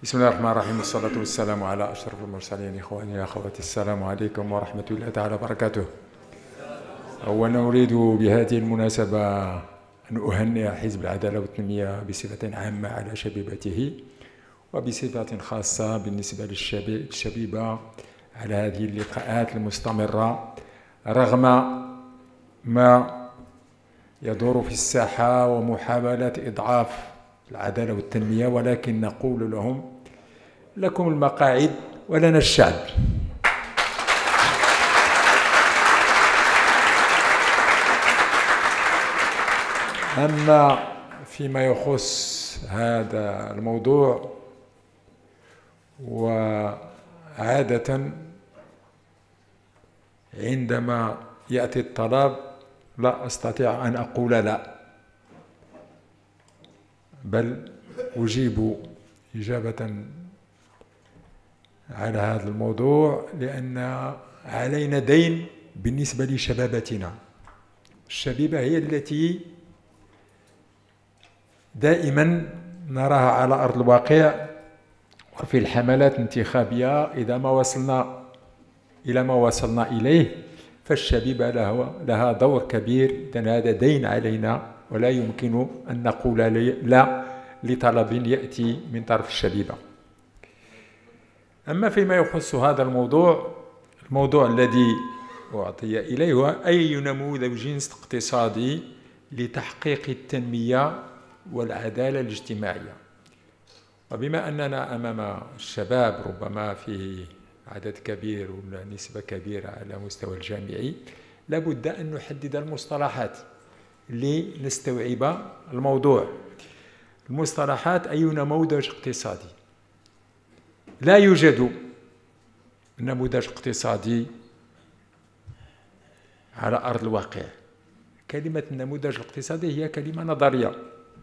بسم الله الرحمن الرحيم، والصلاة والسلام على أشرف المرسلين. إخواني وأخواتي، السلام عليكم ورحمة الله تعالى وبركاته. أولا أريد بهذه المناسبة أن أهنئ حزب العدالة والتنمية بصفة عامة على شبيبته، وبصفة خاصة بالنسبة للشبيبة على هذه اللقاءات المستمرة رغم ما يدور في الساحة ومحاولة إضعاف العدالة والتنمية، ولكن نقول لهم: لكم المقاعد ولنا الشعب. أما فيما يخص هذا الموضوع، وعادة عندما يأتي الطلب لا أستطيع أن أقول لا، بل أجيب إجابة على هذا الموضوع، لأن علينا دين بالنسبة لشبابتنا. الشبيبة هي التي دائما نراها على أرض الواقع وفي الحملات الانتخابية. إذا ما وصلنا إلى ما وصلنا إليه فالشبيبة لها دور كبير. إذن هذا دين علينا، ولا يمكن أن نقول لا لطلب يأتي من طرف الشبيبة. أما فيما يخص هذا الموضوع الذي أعطي إليه هو أي نموذج اقتصادي لتحقيق التنمية والعدالة الاجتماعية. وبما أننا أمام الشباب ربما فيه عدد كبير ونسبة كبيرة على مستوى الجامعي، لابد أن نحدد المصطلحات لنستوعب الموضوع. المصطلحات: أي نموذج اقتصادي؟ لا يوجد نموذج اقتصادي على أرض الواقع. كلمة النموذج الاقتصادي هي كلمة نظرية،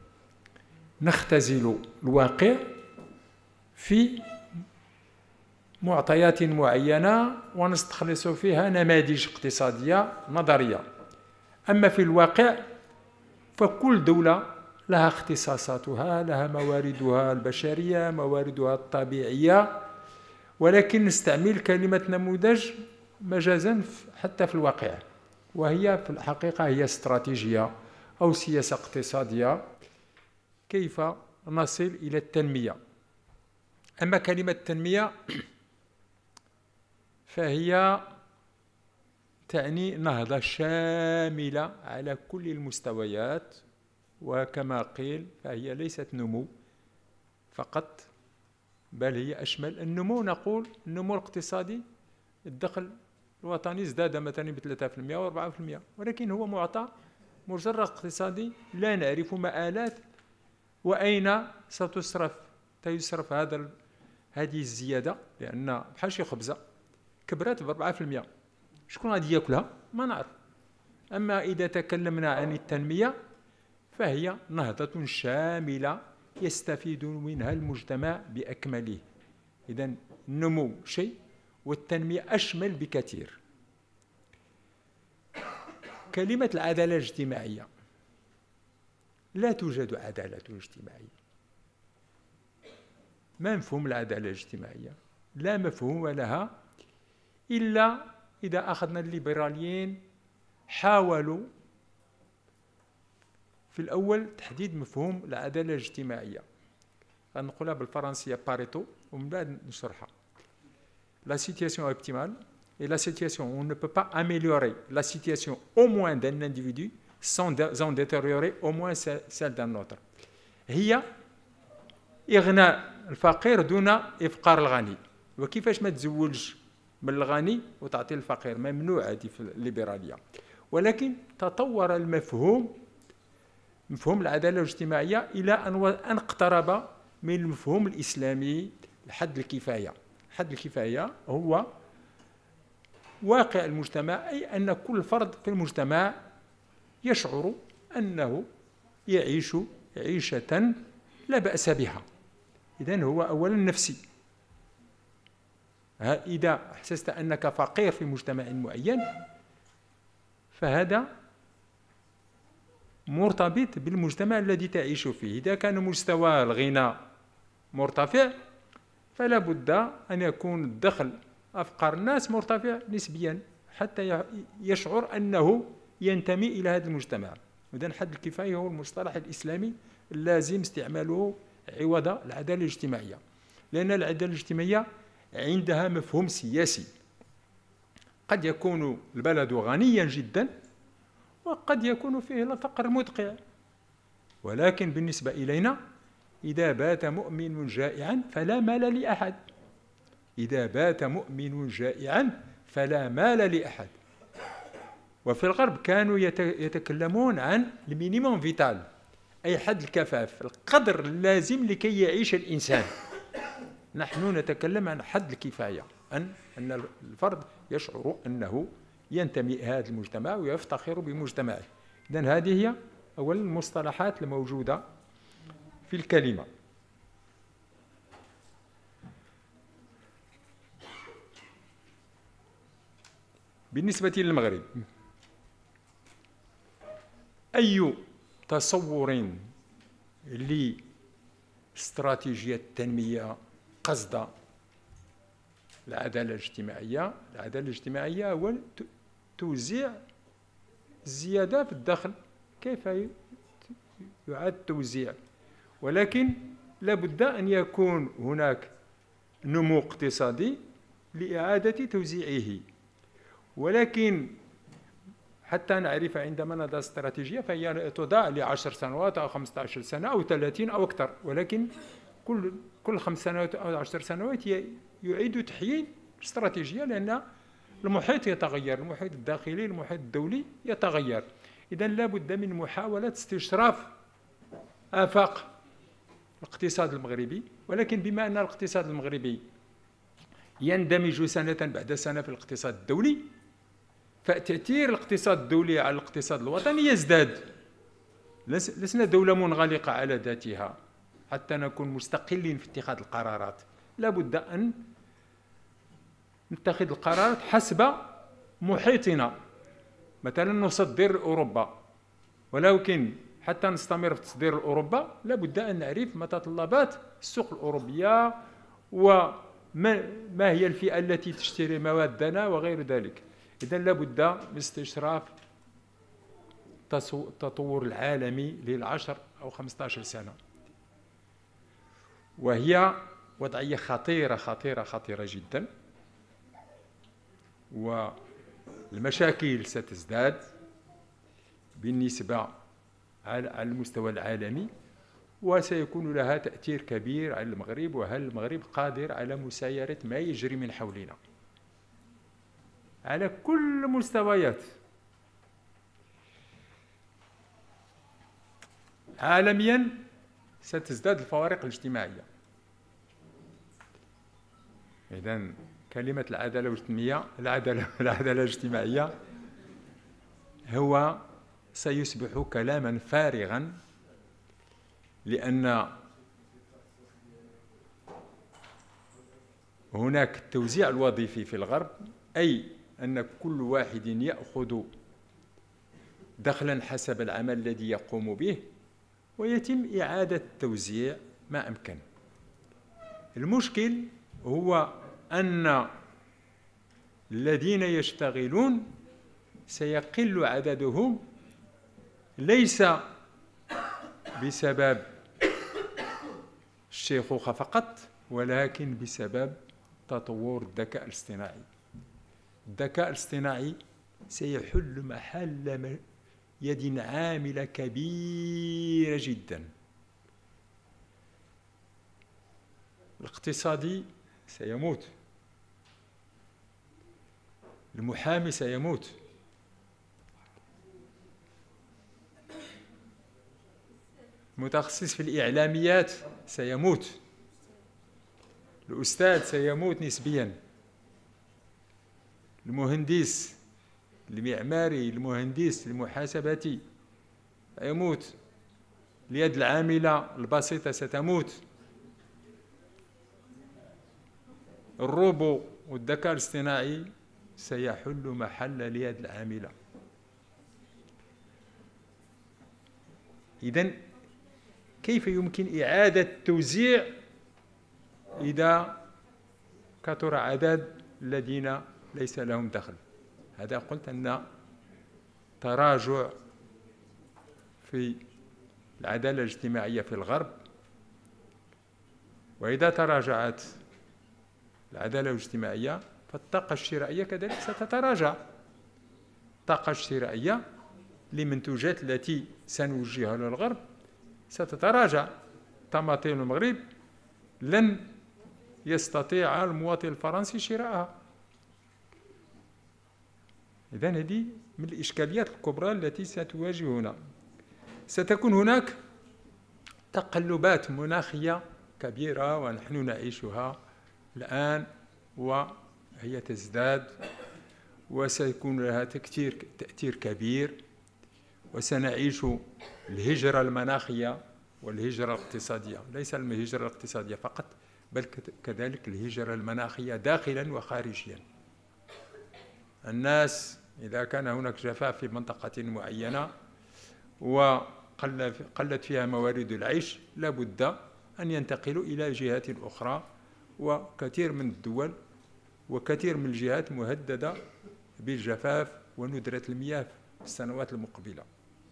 نختزل الواقع في معطيات معينة ونستخلص فيها نماذج اقتصادية نظرية. أما في الواقع فكل دولة لها اختصاصاتها، لها مواردها البشرية، مواردها الطبيعية، ولكن نستعمل كلمة نموذج مجازا حتى في الواقع، وهي في الحقيقة هي استراتيجية أو سياسة اقتصادية كيف نصل إلى التنمية. أما كلمة التنمية فهي تعني نهضة شاملة على كل المستويات، وكما قيل فهي ليست نمو فقط، بل هي أشمل. النمو نقول النمو الاقتصادي، الدخل الوطني ازداد مثلا ب 3% و 4%، ولكن هو معطى مجرد اقتصادي، لا نعرف مآلات وأين سيصرف هذه الزيادة، لأن بحال شي خبزة كبرت ب 4%، شكون غادي ياكلها؟ ما نعرف. أما إذا تكلمنا عن التنمية فهي نهضة شاملة يستفيد منها المجتمع بأكمله. إذن النمو شيء والتنمية أشمل بكثير. كلمة العدالة الاجتماعية: لا توجد عدالة اجتماعية. ما مفهوم العدالة الاجتماعية؟ لا مفهوم لها إلا إذا أخذنا الليبراليين حاولوا في الأول تحديد مفهوم العدالة الاجتماعية. غنقولها بالفرنسية باريتو ومن بعد نشرحها. La situation optimale est la situation où on ne peut pas améliorer la situation au moins d'un individu sans en détériorer au moins celle d'un autre. هي إغناء الفقير دون إفقار الغني. وكيفاش ما تزوجش من الغني وتعطي الفقير؟ ممنوع هذه في الليبرالية. ولكن تطور مفهوم العدالة الاجتماعية إلى أن اقترب من المفهوم الإسلامي لحد الكفاية. حد الكفاية هو واقع المجتمع، أي أن كل فرد في المجتمع يشعر أنه يعيش عيشة لا بأس بها. إذن هو أولا نفسي. إذا أحسست أنك فقير في مجتمع معين فهذا مرتبط بالمجتمع الذي تعيش فيه. إذا كان مستوى الغنى مرتفع فلا بد أن يكون الدخل أفقر الناس مرتفع نسبيا حتى يشعر أنه ينتمي إلى هذا المجتمع. إذن حد الكفاية هو المصطلح الإسلامي اللازم استعماله عوض العدالة الاجتماعية، لأن العدالة الاجتماعية عندها مفهوم سياسي. قد يكون البلد غنيا جدا وقد يكون فيه الفقر مدقع، ولكن بالنسبة إلينا إذا بات مؤمن جائعا فلا مال لأحد، إذا بات مؤمن جائعا فلا مال لأحد. وفي الغرب كانوا يتكلمون عن المينيموم فيتال، أي حد الكفاف، القدر اللازم لكي يعيش الإنسان. نحن نتكلم عن حد الكفاية، أن الفرد يشعر أنه ينتمي إلى هذا المجتمع ويفتخر بمجتمعه. إذن هذه هي أول المصطلحات الموجودة في الكلمة. بالنسبة للمغرب، أي تصور لاستراتيجية التنمية قصد العدالة الاجتماعية؟ العدالة الاجتماعية هو توزيع الزيادة في الدخل، كيف يعاد التوزيع، ولكن لابد أن يكون هناك نمو اقتصادي لإعادة توزيعه. ولكن حتى نعرف عندما نضع استراتيجية فهي تضع ل10 سنوات أو 15 سنة أو 30 أو أكثر، ولكن كل 5 سنوات أو 10 سنوات يعيد تحييد الاستراتيجية، لأن المحيط يتغير، المحيط الداخلي المحيط الدولي يتغير. إذن لا بد من محاولة استشراف آفاق الاقتصاد المغربي، ولكن بما أن الاقتصاد المغربي يندمج سنة بعد سنة في الاقتصاد الدولي، فتأثير الاقتصاد الدولي على الاقتصاد الوطني يزداد. لسنا دولة منغلقة على ذاتها حتى نكون مستقلين في اتخاذ القرارات، لا بد أن نتخذ القرارات حسب محيطنا. مثلا نصدر أوروبا، ولكن حتى نستمر في تصدير أوروبا لا بد أن نعرف متطلبات السوق الأوروبية وما هي الفئة التي تشتري موادنا وغير ذلك. إذن لا بد من استشراف التطور العالمي ل10 أو 15 سنة، وهي وضعية خطيرة خطيرة خطيرة جدا، والمشاكل ستزداد بالنسبة على المستوى العالمي، وسيكون لها تأثير كبير على المغرب، وهل المغرب قادر على مسايرة ما يجري من حولنا على كل المستويات. عالميا ستزداد الفوارق الاجتماعية. إذن كلمة العدالة الاجتماعية العدالة الاجتماعية هو سيصبح كلاما فارغا، لأن هناك التوزيع الوظيفي في الغرب، أي أن كل واحد يأخذ دخلا حسب العمل الذي يقوم به، ويتم إعادة التوزيع ما أمكن. المشكل هو أن الذين يشتغلون سيقل عددهم، ليس بسبب الشيخوخة فقط، ولكن بسبب تطور الذكاء الاصطناعي. الذكاء الاصطناعي سيحل محل يد عاملة كبيرة جدا. الاقتصادي سيموت، المحامي سيموت، المتخصص في الإعلاميات سيموت، الأستاذ سيموت نسبيا، المهندس المعماري المهندس المحاسباتي يموت، اليد العاملة البسيطة ستموت، الروبو والذكاء الاصطناعي سيحل محل اليد العاملة. إذن كيف يمكن إعادة التوزيع إذا كثر عدد الذين ليس لهم دخل. هذا قلت أن تراجع في العدالة الاجتماعية في الغرب، وإذا تراجعت العدالة الاجتماعية فالطاقة الشرائية كذلك ستتراجع. الطاقة الشرائية لمنتوجات التي سنوجهها للغرب ستتراجع. طماطم المغرب لن يستطيع المواطن الفرنسي شراءها. إذن هذه من الإشكاليات الكبرى التي ستواجهنا. ستكون هناك تقلبات مناخية كبيرة ونحن نعيشها الآن وهي تزداد، وسيكون لها تأثير كبير، وسنعيش الهجرة المناخية والهجرة الاقتصادية، ليس الهجرة الاقتصادية فقط بل كذلك الهجرة المناخية داخلا وخارجيا. الناس إذا كان هناك جفاف في منطقة معينة وقلت فيها موارد العيش لابد أن ينتقلوا إلى جهات أخرى، وكثير من الدول وكثير من الجهات مهددة بالجفاف وندرة المياه في السنوات المقبلة.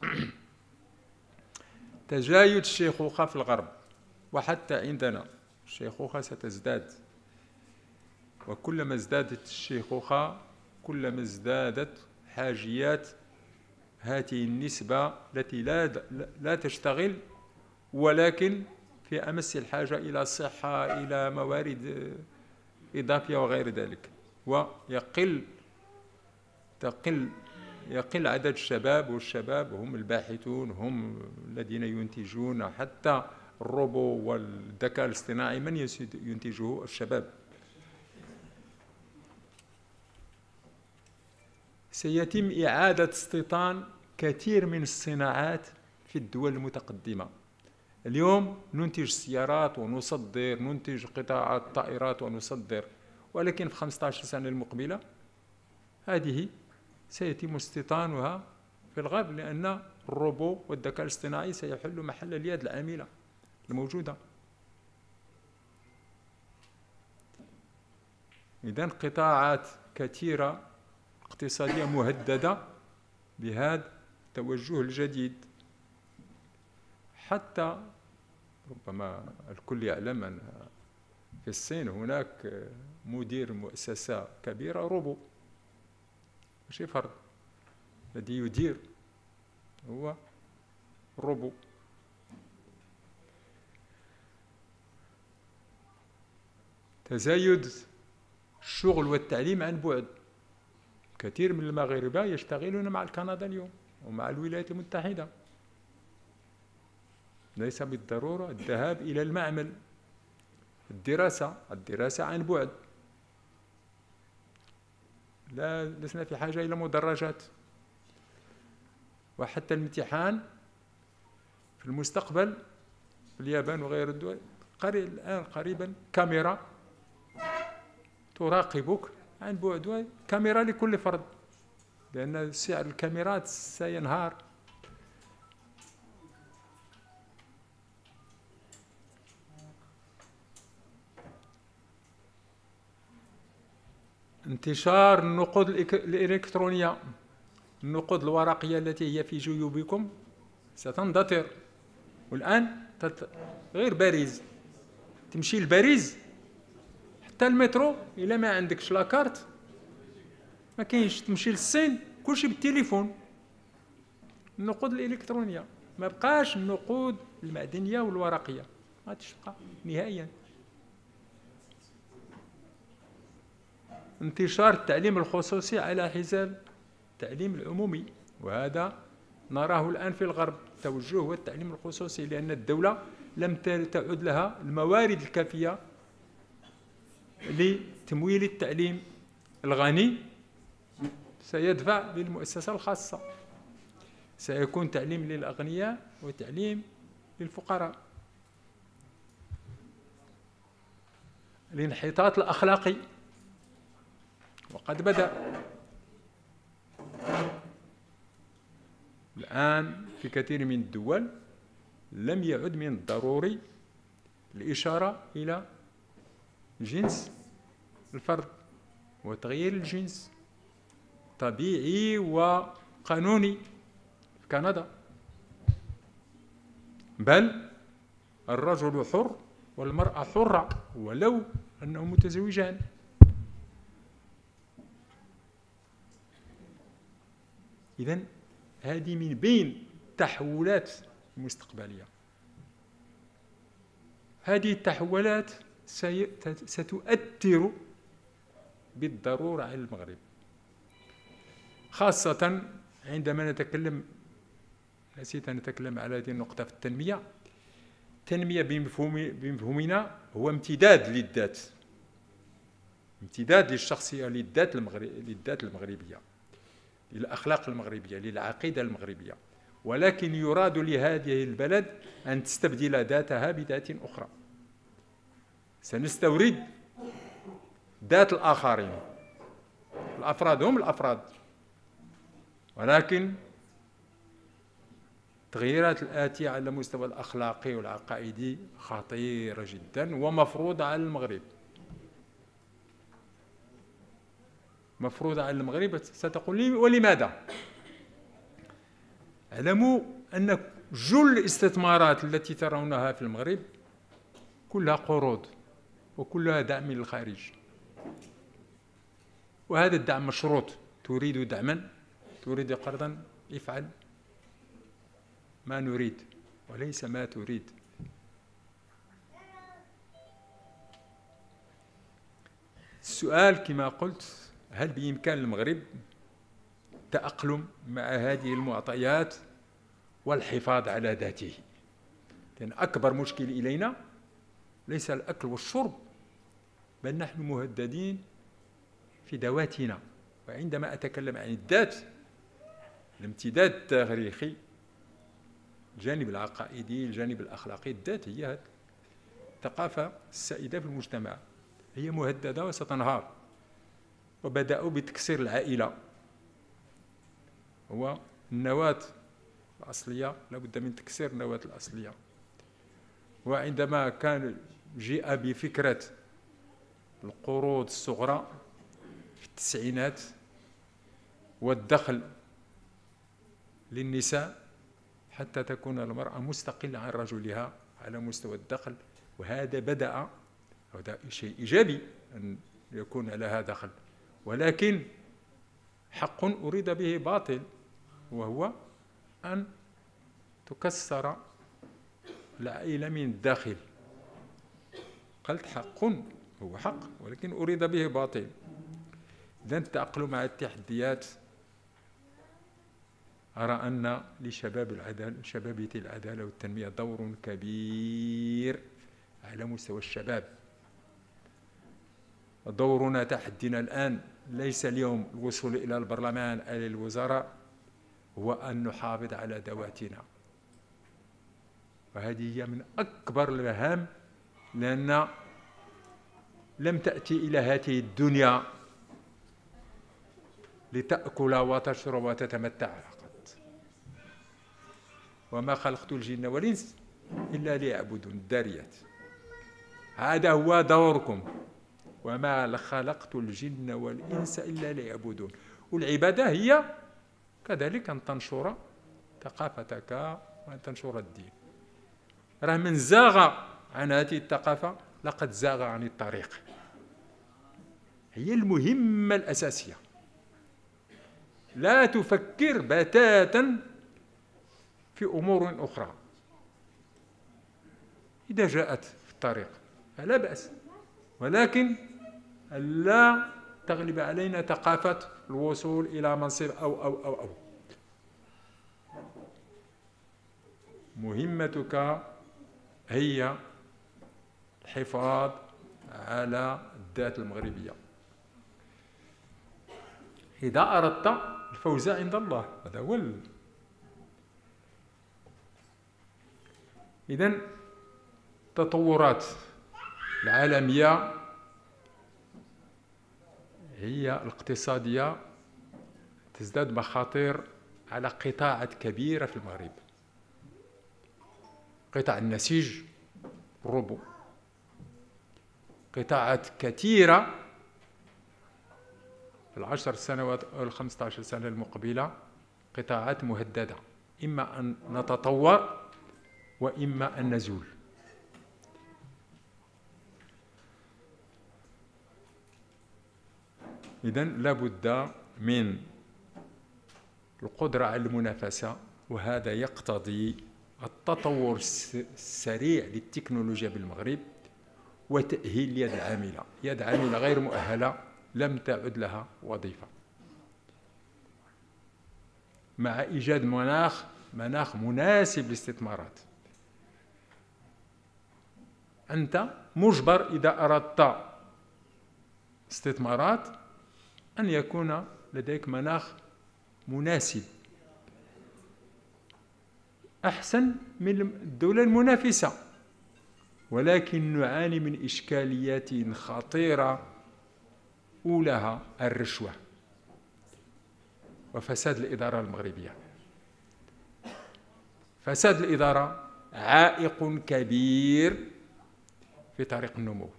تزايد الشيخوخة في الغرب، وحتى عندنا الشيخوخة ستزداد، وكلما ازدادت الشيخوخة كلما ازدادت حاجيات هذه النسبة التي لا تشتغل، ولكن في أمس الحاجة إلى صحة، إلى موارد إضافية وغير ذلك. يقل عدد الشباب، والشباب هم الباحثون، هم الذين ينتجون حتى الروبو والذكاء الاصطناعي. من ينتجه؟ الشباب. سيتم إعادة استيطان كثير من الصناعات في الدول المتقدمة. اليوم ننتج السيارات ونصدر، ننتج قطاعات الطائرات ونصدر، ولكن في 15 سنة المقبلة هذه سيتم استيطانها في الغرب، لأن الروبو والذكاء الاصطناعي سيحل محل اليد العاملة الموجودة. إذن قطاعات كثيرة اقتصادية مهددة بهذا التوجه الجديد. حتى ربما الكل يعلم أن في الصين هناك مدير مؤسسة كبيرة روبو، ماشي فرد، الذي يدير هو روبو. تزايد الشغل والتعليم عن بعد. كثير من المغاربة يشتغلون مع كندا اليوم ومع الولايات المتحدة، ليس بالضرورة الذهاب إلى المعمل. الدراسة عن بعد، لسنا في حاجة إلى مدرجات. وحتى الامتحان في المستقبل في اليابان وغير الدول الآن قريبا كاميرا تراقبك عن بعد، كاميرا لكل فرد، لأن سعر الكاميرات سينهار. انتشار النقود الإلكترونية، النقود الورقية التي هي في جيوبكم ستندثر. والآن غير باريس، تمشي لباريس حتى المترو إلا ما عندكش لاكارت ما كاينش. تمشي للصين كلشي بالتليفون. النقود الإلكترونية، ما بقاش النقود المعدنية والورقية، ما تبقى نهائيا. انتشار التعليم الخصوصي على حساب التعليم العمومي، وهذا نراه الآن في الغرب. التوجه هو التعليم الخصوصي، لأن الدولة لم تعد لها الموارد الكافية لتمويل التعليم. الغني سيدفع للمؤسسة الخاصة، سيكون تعليم للأغنياء وتعليم للفقراء. الانحطاط الأخلاقي وقد بدأ الآن في كثير من الدول. لم يعد من الضروري الإشارة إلى جنس الفرد وتغيير الجنس طبيعي وقانوني في كندا، بل الرجل حر والمرأة حرة ولو أنهم متزوجان. إذن هذه من بين التحولات المستقبلية. هذه التحولات ستؤثر بالضرورة على المغرب، خاصة عندما نتكلم، نسيت أن نتكلم على هذه النقطة في التنمية. التنمية بمفهومنا هو امتداد للذات، امتداد للشخصية، للذات المغربية، للأخلاق المغربية، للعقيدة المغربية، ولكن يراد لهذه البلد أن تستبدل ذاتها بذات أخرى. سنستورد ذات الآخرين، الأفراد هم الأفراد، ولكن التغييرات الآتية على المستوى الأخلاقي والعقائدي خطيرة جدا ومفروضة على المغرب. مفروضة على المغرب. ستقول لي ولماذا؟ اعلموا أن جل الاستثمارات التي ترونها في المغرب كلها قروض وكلها دعم من الخارج، وهذا الدعم مشروط. تريد دعما، تريد قرضا، افعل ما نريد وليس ما تريد. السؤال كما قلت، هل بإمكان المغرب التأقلم مع هذه المعطيات والحفاظ على ذاته؟ لأن أكبر مشكل إلينا ليس الأكل والشرب، بل نحن مهددين في ذواتنا. وعندما أتكلم عن الذات، الامتداد التاريخي، الجانب العقائدي، الجانب الأخلاقي، الذات هي الثقافة السائدة في المجتمع، هي مهددة وستنهار. وبدأوا بتكسير العائلة، هو النواة الأصلية، لابد من تكسير النواة الأصلية. وعندما كان جاء بفكرة القروض الصغرى في التسعينات والدخل للنساء حتى تكون المرأة مستقلة عن رجلها على مستوى الدخل، وهذا بدأ، هذا شيء إيجابي أن يكون لها دخل، ولكن حق أريد به باطل، وهو أن تكسر العائلة من الداخل. قلت حق، هو حق ولكن أريد به باطل. إذن التأقلم مع التحديات، أرى أن شبابية العدالة والتنمية دور كبير على مستوى الشباب. دورنا، تحدينا الآن ليس اليوم الوصول إلى البرلمان أو الوزراء، هو أن نحافظ على ذواتنا، وهذه هي من أكبر المهام، لأن لم تأتي إلى هذه الدنيا لتأكل وتشرب وتتمتع فقط. وما خلقت الجن والإنس إلا ليعبدون، الذاريات. هذا هو دوركم، وما خلقت الجن والإنس إلا ليعبدون. والعبادة هي كذلك أن تنشر ثقافتك وأن تنشر الدين. راه من زاغ عن هذه الثقافة لقد زاغ عن الطريق. هي المهمة الأساسية. لا تفكر بتاتا في أمور أخرى. إذا جاءت في الطريق فلا بأس، ولكن لا تغلب علينا ثقافة الوصول إلى منصب أو. مهمتك هي الحفاظ على الذات المغربية. إذا أردت الفوز عند الله، هذا هو. إذن التطورات العالمية هي الاقتصادية تزداد مخاطر على قطاعات كبيرة في المغرب. قطاع النسيج، الربو، قطاعات كثيرة في العشر سنوات أو ال15 سنة المقبلة قطاعات مهددة، إما أن نتطور وإما أن نزول. إذن لابد من القدرة على المنافسة، وهذا يقتضي التطور السريع للتكنولوجيا بالمغرب وتأهيل اليد العاملة. يد عاملة غير مؤهلة لم تعد لها وظيفة، مع إيجاد مناخ مناسب للاستثمارات. أنت مجبر إذا أردت استثمارات أن يكون لديك مناخ مناسب أحسن من الدولة المنافسة، ولكن نعاني من إشكاليات خطيرة، أولها الرشوة وفساد الإدارة المغربية. فساد الإدارة عائق كبير في طريق النمو،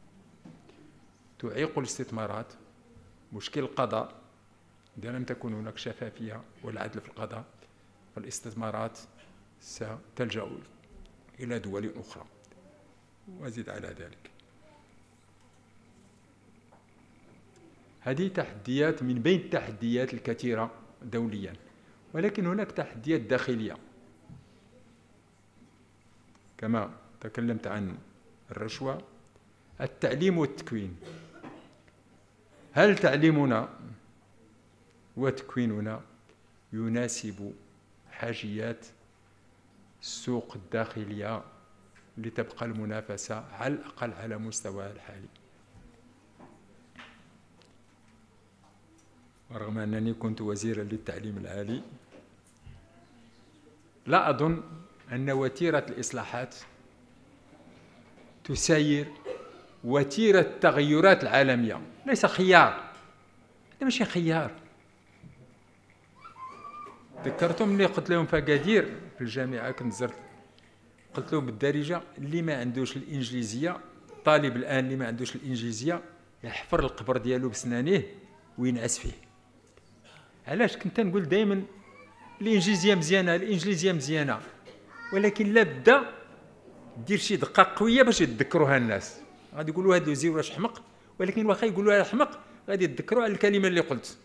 تعيق الاستثمارات. مشكل القضاء، إذا لم تكن هناك شفافية والعدل في القضاء فالاستثمارات ستلجأ إلى دول أخرى. وأزيد على ذلك، هذه تحديات من بين التحديات الكثيرة دوليا، ولكن هناك تحديات داخلية كما تكلمت عن الرشوة. التعليم والتكوين، هل تعليمنا وتكويننا يناسب حاجيات السوق الداخلية لتبقى المنافسة على الأقل على مستواها الحالي؟ رغم أنني كنت وزيرا للتعليم العالي، لا أظن أن وتيرة الإصلاحات تسير وتيرة التغيرات العالمية. ليس خيار، هذا ماشي خيار. ذكرتهم اللي قلت لهم في أكادير في الجامعة، كنت زرت، قلت لهم بالدارجة اللي ما عندوش الإنجليزية، الطالب الآن اللي ما عندوش الإنجليزية يحفر القبر ديالو بسنانيه وينعس فيه. علاش؟ كنت نقول دائما الإنجليزية مزيانة، الإنجليزية مزيانة، ولكن لابد دير شي دقة قوية باش يتذكروها الناس. غادي يقولوا هذا الوزير واش حمق، ولكن واخا يقولوا هذا حمق غادي يتذكروا على الكلمة اللي قلت.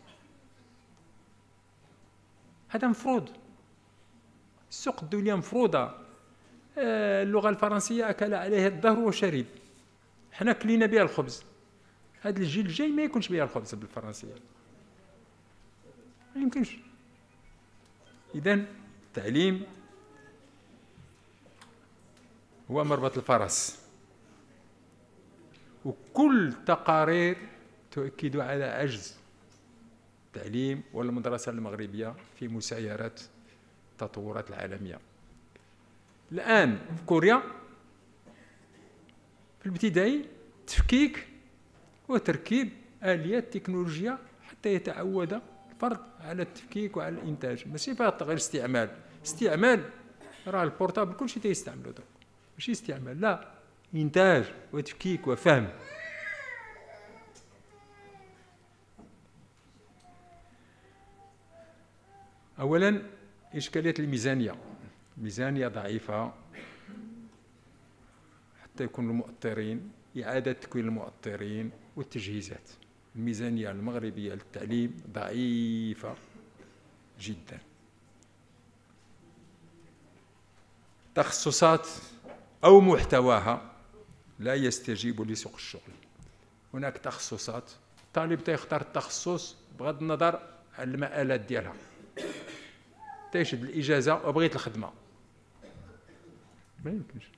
هذا مفروض، السوق الدولية مفروضة. اللغة الفرنسية أكل عليها الدهر وشرب، حنا كلينا بها الخبز. هذا الجيل الجاي ما يكونش بها الخبز بالفرنسية، ما يمكنش. إذن التعليم هو مربط الفرس، وكل التقارير تؤكد على عجز التعليم والمدرسة المغربية في مسايرة التطورات العالمية. الآن في كوريا في الابتدائي تفكيك وتركيب آليات تكنولوجيا حتى يتعود الفرد على التفكيك وعلى الإنتاج، ماشي فقط غير استعمال. راه البورتابل كلشي تيستعملو درك، ماشي استعمال، لا، إنتاج وتفكيك وفهم. أولا إشكالية الميزانية ضعيفة حتى يكون المؤطرين، إعادة تكوين المؤطرين والتجهيزات. الميزانية المغربية للتعليم ضعيفة جدا. تخصصات أو محتواها لا يستجيب لسوق الشغل. هناك تخصصات الطالب تيختار التخصص بغض النظر عن المآلات ديالها، تيشد الإجازة وبغيت الخدمة، ما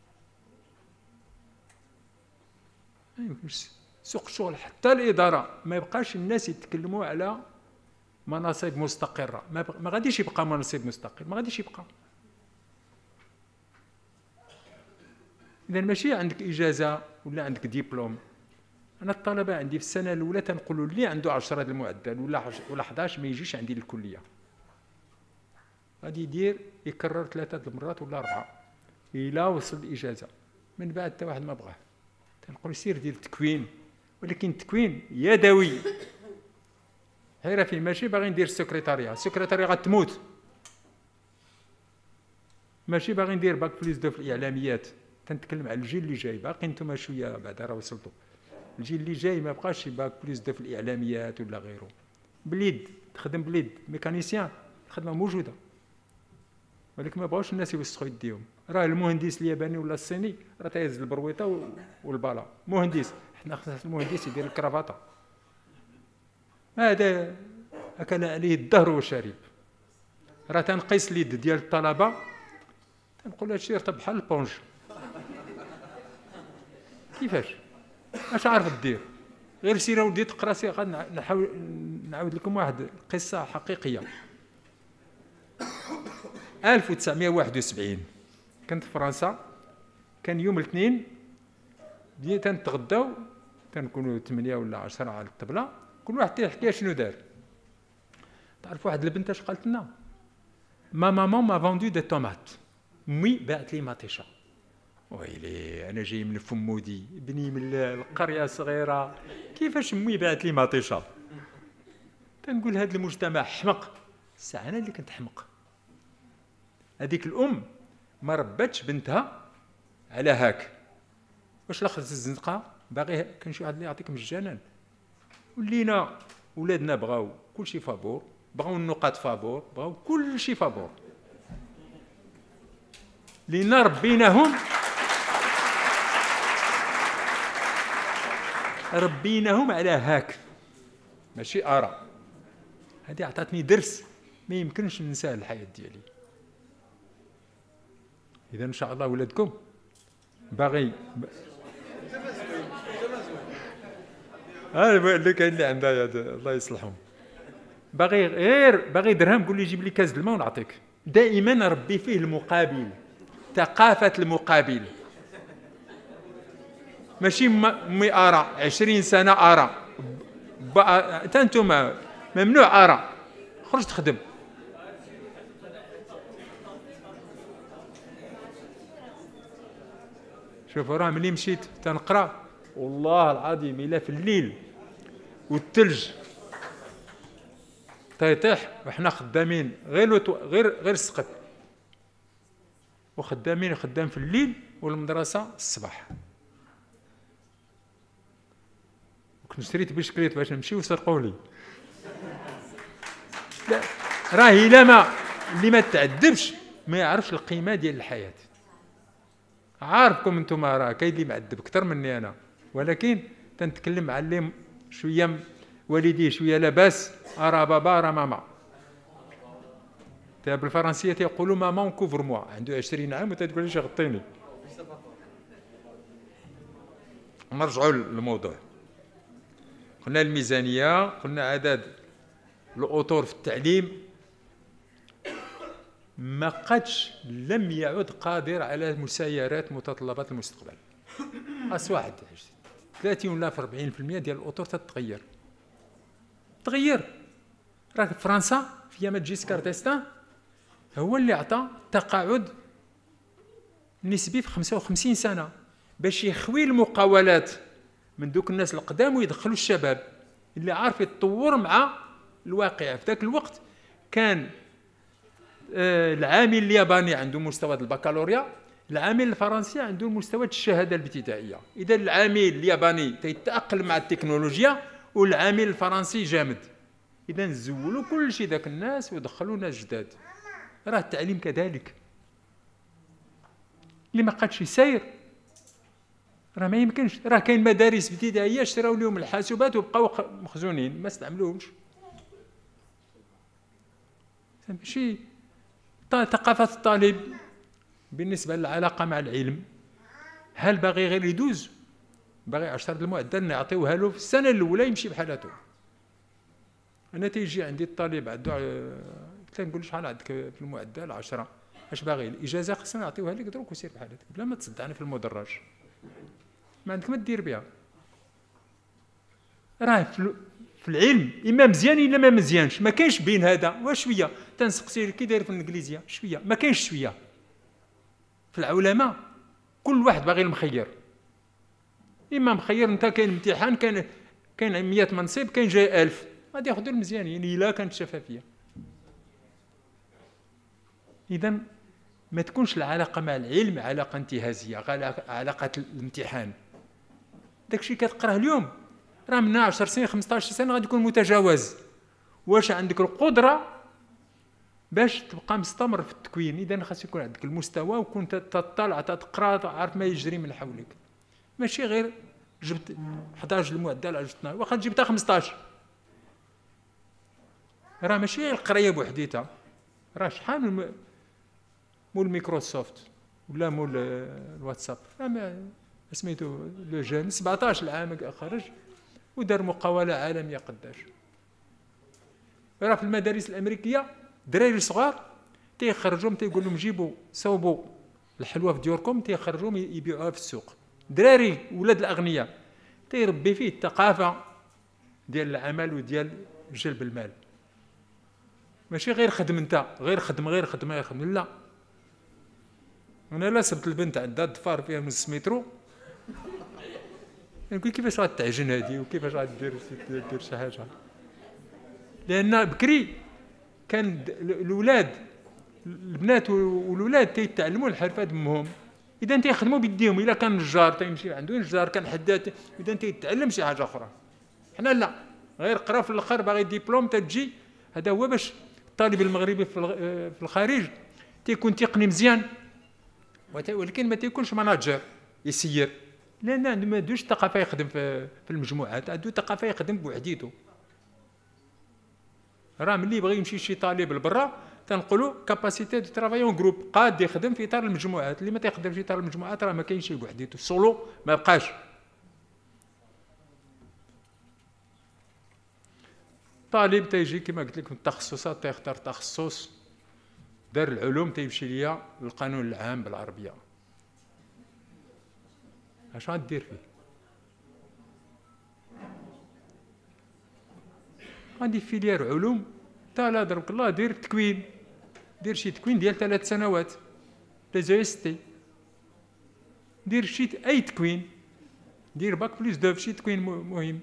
يمكنش. سوق الشغل حتى الإدارة ما يبقاش الناس يتكلموا على مناصب مستقرة، ما غاديش يبقى منصب مستقر، ما غاديش يبقى. إذا ماشي عندك إجازة ولا عندك ديبلوم. أنا الطلبة عندي في السنة الأولى تنقولوا لي عنده 10 المعدل ولا 11 ما يجيش عندي للكلية. غادي يدير يكرر 3 المرات ولا 4 إلا وصل الإجازة، من بعد حتى واحد ما بغاه. تنقول سير دير التكوين، ولكن التكوين يدوي، حيرة فيه ماشي باغي ندير السكرتارية غتموت، ماشي باغي ندير باك بليس دو في الاعلاميات. تنتكلم على الجيل اللي جاي، باقي نتوما شويه بعدا راه وصلتوا. الجيل اللي جاي ما بقاش باك بليس دو في الاعلاميات ولا غيره، باليد تخدم باليد، ميكانيسيان الخدمه موجوده، ولكن ما بغاوش الناس يوسخوا يديهم. راه المهندس الياباني ولا الصيني راه تيهز البرويطه والبالا مهندس، حنا خصنا المهندس يدير الكرافاطه، هذا اكل عليه الدهر وشرب. راه تنقيس اليد ديال الطلبه تنقول هادشي راه بحال البونج، كيفاش اش عارف دير؟ غير سير ودي تقرا، سير غادي نحاول نعاود لكم واحد قصه حقيقيه. 1971 كنت في فرنسا، كان يوم الاثنين بدينا تنتغداو، تنكونوا 8 ولا 10 على الطبله، كل واحد تيحكي شنو دار. تعرف واحد البنت اش قالت لنا؟ ما مامون ما فوندو دي طوماط، مي باعت لي مطيشه. ويلي انا جاي من فمودي، بني من القريه صغيره، كيفاش مي باعت لي مطيشه؟ تنقول هذا المجتمع حمق. الساعه انا اللي كنت حمق. هذيك الام ما رباتش بنتها على هاك، واش لاخذت الزنقه باغي كان شي واحد اللي يعطيك مجانا. ولينا ولادنا بغاو كلشي فابور، بغاو النقاط فابور، بغاو كلشي فابور، لينا ربيناهم على هاك، ماشي اراء. هذه عطاتني درس ما يمكنش ننساه الحياه ديالي. اذا ان شاء الله ولادكم باغي اللي كاين اللي عندها الله يصلحهم، باغي درهم قول لي جيب لي كاس الماء ونعطيك. دائما ربي فيه المقابل، ثقافه المقابل، ماشي مي اراء 20 سنه اراء. انتم ممنوع اراء، خرج تخدم. شوفوا راه ملي مشيت تنقرا والله العظيم الا في الليل والثلج تيطيح وحنا خدامين غير السقف، وخدامين خدام في الليل والمدرسه الصباح. كنت شريت بشكليت باش نمشي وسرقوا لي. لا راه الا اللي ما تعذبش ما يعرفش القيمه ديال الحياه. عارفكم انتم راه كاين اللي معذب اكثر مني انا، ولكن تنتكلم مع اللي شويه والديه شويه لاباس، ارا بابا ارا ماما. بالفرنسيه تيقولوا ماما كوفر موا، عنده 20 عام وتتقول لي غطيني. نرجعوا للموضوع. قلنا الميزانيه، قلنا عدد الاطر في التعليم، ما قدش لم يعد قادر على مسايرات متطلبات المستقبل. واحد 30 ولا 40% ديال الاطر تتغير. راه فرنسا في ايام جيسكار ديستان هو اللي عطى تقاعد نسبي في 55 سنه باش يخوي المقاولات من دوك الناس القدام ويدخلوا الشباب اللي عارف يتطور مع الواقع. في ذاك الوقت كان العامل الياباني عنده مستوى البكالوريا، العامل الفرنسي عنده مستوى الشهاده الابتدائيه. اذا العامل الياباني تيتاقلم مع التكنولوجيا والعامل الفرنسي جامد، اذا نزولوا كل شيء ذاك الناس ودخلوا ناس جداد. راه التعليم كذلك، اللي ما قادش يسير راه ما يمكنش. راه كاين مدارس ابتدائيه شراو لهم الحاسوبات وبقاو مخزونين ما استعملوهمش. ماشي ثقافه الطالب بالنسبه للعلاقه مع العلم. هل باغي غير يدوز، باغي 10 المعدل نعطيوها له في السنه الاولى يمشي بحالته. انا تيجي عندي الطالب عنده تنقول شحال عندك في المعدل 10، اش باغي؟ الاجازه خصنا نعطيوها لك دروك وسير بحالك بلا ما تصدعني في المدرج، ما عندك ما دير بها. راه في العلم اما مزيان الا ما مزيانش، ما كاينش بين هذا وشويه. تنسقسي كي داير في الانجليزيه شويه، ما كاينش شويه. في العلماء كل واحد باغي المخير، اما مخير انت كاين امتحان كاين 100 منصب كاين جاي 1000، غادي ياخذوا المزيانين الا كانت شفافيه. اذا ما تكونش العلاقه مع العلم علاقه انتهازيه، علاقه الامتحان. داكشي كتقراه اليوم راه من 10 سنين 15 سنه غادي يكون متجاوز. واش عندك القدره باش تبقى مستمر في التكوين؟ اذا خاص يكون عندك المستوى وكنت تطلع تقرا عارف ما يجري من حولك، ماشي غير جبت 11 المعدل على 12 واخا جبتها 15. راه ماشي غير القرايه بوحديتها، راه شحال مول مايكروسوفت ولا مول الواتساب، راه سميتو لو جون 17 عام خرج ودار مقاوله عالميه قداش. راه في المدارس الامريكيه دراري صغار تيخرجوهم تيقول لهم جيبوا صوبوا الحلوى في ديوركم، تيخرجوهم يبيعوها في السوق. دراري ولاد الاغنياء تيربي فيه الثقافه ديال العمل وديال جلب المال، ماشي غير خدم انت غير خدم غير خدم غير خدم. لا، انا لا سبت البنت عندها الضفار فيها نص مترو نقول كيفاش غتعجن هذه وكيفاش غدير شي حاجه. لان بكري كان الاولاد البنات والولاد تيتعلموا الحرفه دمهم، اذا تيخدموا بيديهم. الا كان نجار تيمشي عنده نجار، كان حداد اذا تيتعلم شي حاجه اخرى. حنا لا، غير قرا في الاخر باغي ديبلوم تجي. هذا هو باش الطالب المغربي في الخارج تيكون تقني مزيان، ولكن ما تيكونش مناجر يسير، لان عنده ما عندوش ثقافه يخدم في المجموعات، عنده ثقافه يخدم بوحديته. راه ملي يبغي يمشي شي طالب لبرا تنقولوا كاباسيتي دو ترافاي اون جروب، قاد يخدم في اطار المجموعات. اللي ما تيخدمش في اطار المجموعات راه ما كاينش شي بوحديته، سولو ما بقاش. طالب تيجي كما قلت لكم التخصصات، تيختار تخصص دار العلوم تيمشي ليا للقانون العام بالعربيه، اش غدير فيه؟ غادي فيليير علوم تا لا درك الله دير تكوين، دير شي تكوين ديال 3 سنوات لي زي اس تي، دير شي اي تكوين، دير باك بليس دو شي تكوين مهم.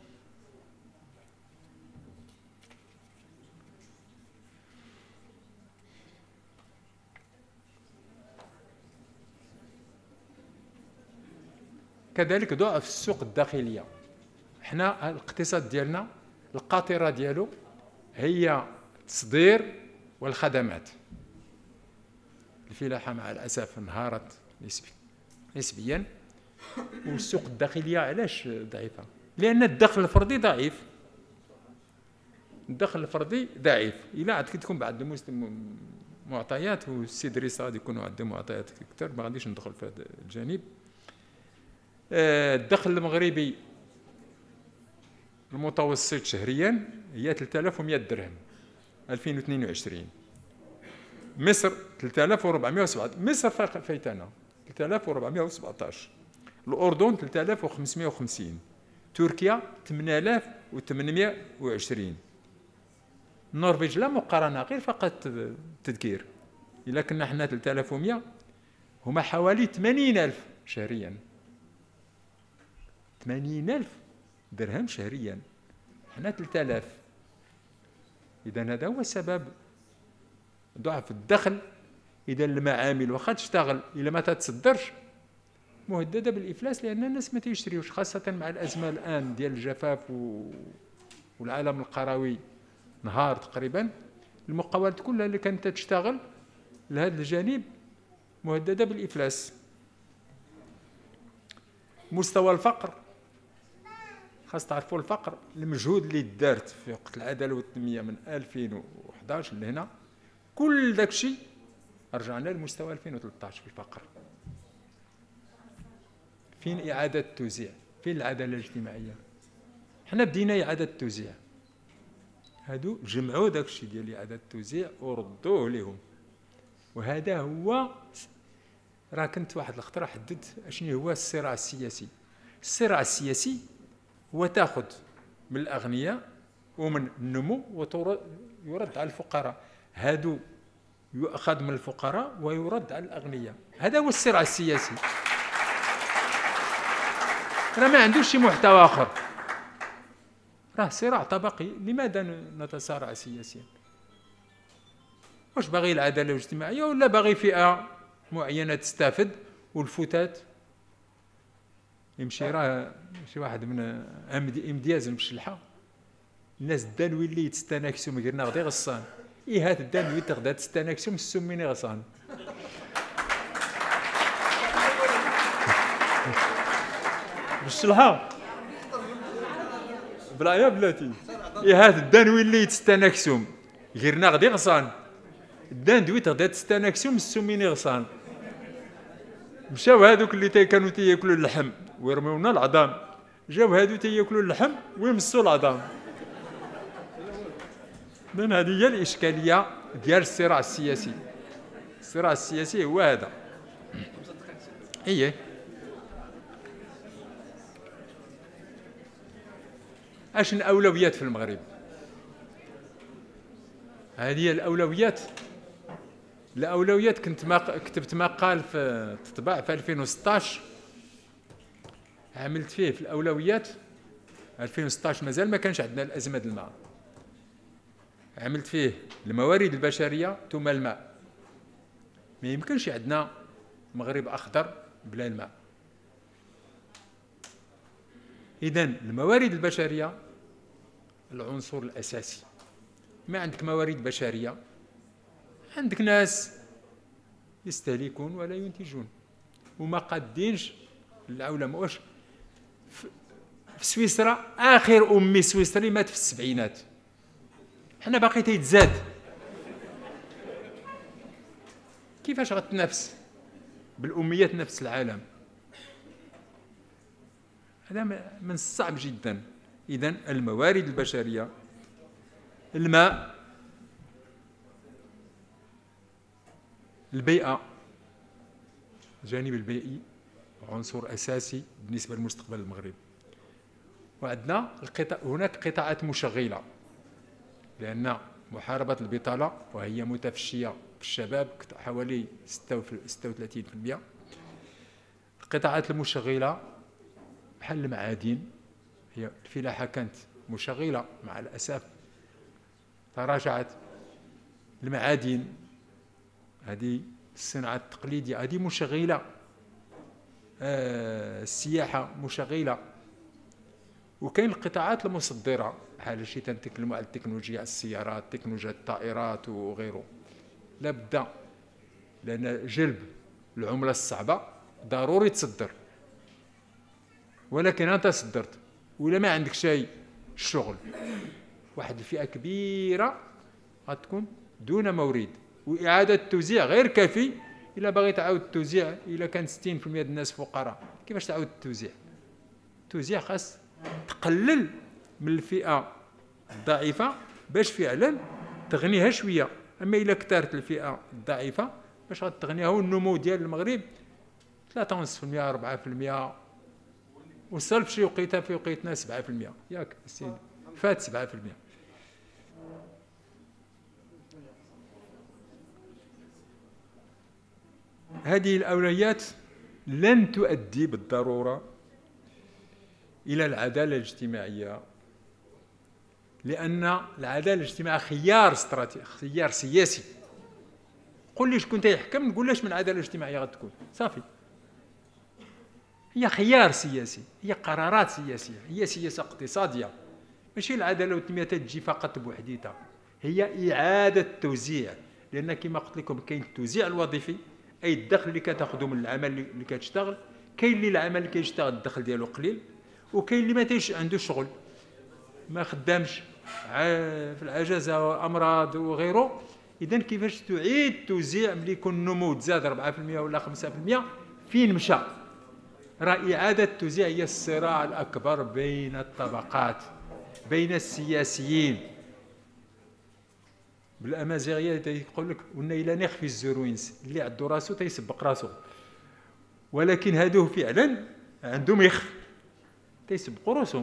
كذلك ضعف السوق الداخليه. حنا الاقتصاد ديالنا القاطره ديالو هي التصدير والخدمات. الفلاحه مع الاسف انهارت نسبيا، والسوق الداخليه علاش ضعيفه؟ لان الدخل الفردي ضعيف. الدخل الفردي ضعيف. الا عاد تكون بعد معطيات، والسيد ريس غادي يكونوا عنده معطيات اكثر، ما غاديش ندخل في هذا الجانب. الدخل المغربي المتوسط شهريا هي 3100 درهم 2022. مصر 3417، مصر فايتنا 3417، الأردن 3550، تركيا 8820، النرويج لا مقارنة غير فقط تذكير. إلا كنا حنا 3100 هما حوالي 80000 شهريا، 80000 درهم شهريا، حنا 3000. إذا هذا هو السبب، ضعف الدخل. إذا المعامل واخا تشتغل إلا ما تتصدرش مهددة بالإفلاس، لأن الناس ما تيشتريوش، خاصة مع الأزمة الآن ديال الجفاف والعالم القروي نهار تقريبا. المقاولات كلها اللي كانت تشتغل لهذا الجانب مهددة بالإفلاس. مستوى الفقر، خاص تعرفوا الفقر، المجهود اللي دارت في وقت العداله والتنميه من 2011 لهنا، كل داك الشيء رجعنا لمستوى 2013 في الفقر. فين اعاده التوزيع؟ فين العداله الاجتماعيه؟ حنا بدينا اعاده التوزيع، هادو جمعوا داك الشيء ديال اعاده التوزيع وردوه لهم. وهذا هو، راه كنت واحد الخطره حددت اشنو هو الصراع السياسي. الصراع السياسي هو تاخذ من الاغنياء ومن النمو ويرد على الفقراء، هادو يؤخذ من الفقراء ويرد على الاغنياء. هذا هو الصراع السياسي، راه ما عندوش شي محتوى اخر. راه صراع طبقي. لماذا نتصارع سياسيا؟ واش باغي العداله الاجتماعيه ولا باغي فئه معينه تستافد والفتات يمشي؟ راه شي واحد من امدياز المشلحه الناس دانوي اللي تستانكسو مقرنا غدي غصان هات دانوي تغدا تستانكسو مسميني غصان بالشلحه بلا يا بلاتي هات الدانوي اللي تستانكسو غيرنا غدي غصان الدان دويت غدا تستانكسو مسميني غصان. مشاو هذوك اللي كانوا تياكلوا اللحم ويرميونا العظام، جاو هادو تياكلوا اللحم ويمسوا العظام. من هذه هي الاشكاليه ديال الصراع السياسي. الصراع السياسي هو هذا. ايه اش الاولويات في المغرب؟ هذه هي الاولويات. الاولويات كتبت مقال في تطبع في 2016 عملت فيه في الاولويات. 2016 مازال ما كانش عندنا الازمه ديال الماء. عملت فيه الموارد البشريه ثم الماء. ما يمكنش عندنا مغرب اخضر بلا الماء. اذن الموارد البشريه العنصر الاساسي. ما عندك موارد بشريه عندك ناس يستهلكون ولا ينتجون وما قادينش العولمه. واش في سويسرا اخر امي سويسري مات في السبعينات، حنا باقي تيتزاد. كيفاش غتنافس بالاميات نفس العالم؟ هذا من الصعب جدا. اذن الموارد البشريه، الماء، البيئه، الجانب البيئي عنصر اساسي بالنسبه لمستقبل المغرب. وعندنا هناك قطاعات مشغله، لان محاربه البطاله وهي متفشيه في الشباب حوالي 36%. القطاعات المشغله بحال المعادن، هي الفلاحه كانت مشغله مع الاسف تراجعت. المعادن هذه الصناعه التقليديه هذه مشغله. السياحه مشغله. وكاين القطاعات المصدره بحال شي تنتكلموا على التكنولوجيا، السيارات، تكنولوجيا الطائرات وغيره. لابد لان جلب العمله الصعبه ضروري تصدر، ولكن انت صدرت ولا ما عندك شيء الشغل واحد الفئه كبيره غتكون دون مورد، واعاده التوزيع غير كافي. الا باغي تعاود التوزيع، الا كان 60% ديال الناس فقراء كيفاش تعاود التوزيع؟ التوزيع خاص تقلل من الفئه الضعيفه باش فعلا تغنيها شويه. اما الا كثرت الفئه الضعيفه باش غتغنيها؟ هو النمو ديال المغرب 3.5% 4%، وصل في شي وقيته في وقيتنا 7%. ياك السيد فات 7%. هذه الأولويات لن تؤدي بالضرورة إلى العدالة الاجتماعية، لأن العدالة الاجتماعية خيار استراتيجي، خيار سياسي. قل لي شكون تيحكم نقول لاش من العدالة الاجتماعية غتكون صافي. هي خيار سياسي، هي قرارات سياسية، هي سياسة اقتصادية. ماشي العدالة والتنمية تجي فقط بوحديتها، هي إعادة التوزيع. لأن كما قلت لكم كاين التوزيع الوظيفي، أي الدخل اللي كتاخذه من العمل اللي كتشتغل. كاين اللي العمل اللي كيشتغل الدخل ديالو قليل، وكاين اللي ما تيش عنده شغل، ما خدامش في العجزة وأمراض وغيره. إذن كيفاش تعيد التوزيع ملي يكون النمو تزاد 4% ولا 5%؟ فين مشى؟ راه إعادة التوزيع هي الصراع الأكبر بين الطبقات، بين السياسيين. بالأمازيغية تيقول لك ونا إلا نخفي الزروينس، اللي عندو راسو تيسبق راسو. ولكن هادو فعلا عندهم يخف، تيسبقوا راسهم.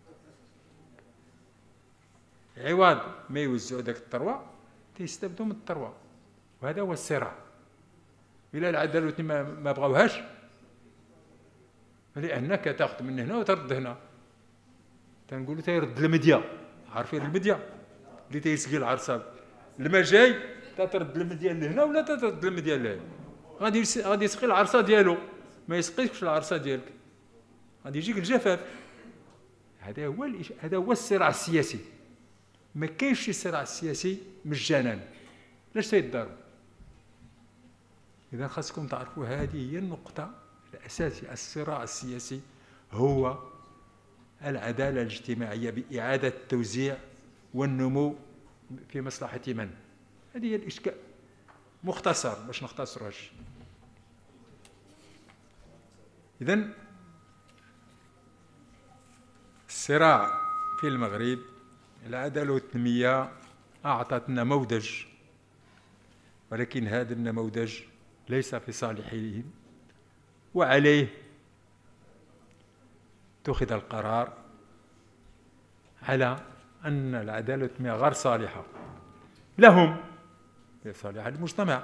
عوض ما يوزعوا داك الثروة تيستافدوا من الثروة، وهذا هو الصراع. إلا العدالة ما بغاوهاش، لأنك تاخذ من هنا وترد هنا، تنقولوا تيرد المديا، عارفين المديا اللي تيسقي العرصه، الماء جاي تترد المديا لهنا ولا تترد المديا لهنا، غادي يسقي العرصه ديالو، ما يسقيكش العرصه ديالك، غادي يجيك الجفاف. هذا هو الصراع السياسي. ما كاينش شي صراع سياسي مجانا، علاش تيضاربوا؟ اذا خاصكم تعرفوا هذه هي النقطه الاساسيه. الصراع السياسي هو العداله الاجتماعيه باعاده التوزيع والنمو في مصلحه من؟ هذه هي الاشكال مختصر باش نختصروا هادشي. اذا الصراع في المغرب، العداله والتنميه اعطت نموذج، ولكن هذا النموذج ليس في صالحهم، وعليه اتخذ القرار على أن العدالة والتنمية غير صالحة لهم، هي صالحة للمجتمع،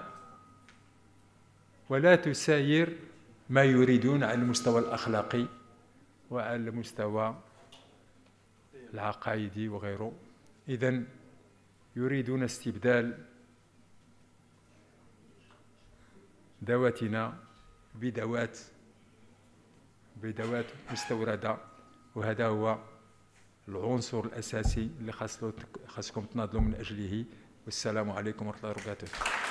ولا تساير ما يريدون على المستوى الأخلاقي وعلى المستوى العقائدي وغيره. إذن يريدون استبدال ذواتنا بدوات مستوردة، وهذا هو العنصر الأساسي اللي خاصكم تناضلوا من أجله. والسلام عليكم ورحمة الله وبركاته.